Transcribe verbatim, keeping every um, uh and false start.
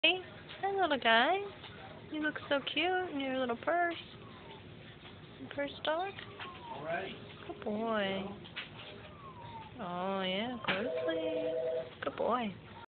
Yorkie. Hi, little guy. You look so cute in your little purse. Purse dog? Good boy. Oh, yeah, go to sleep. Good boy.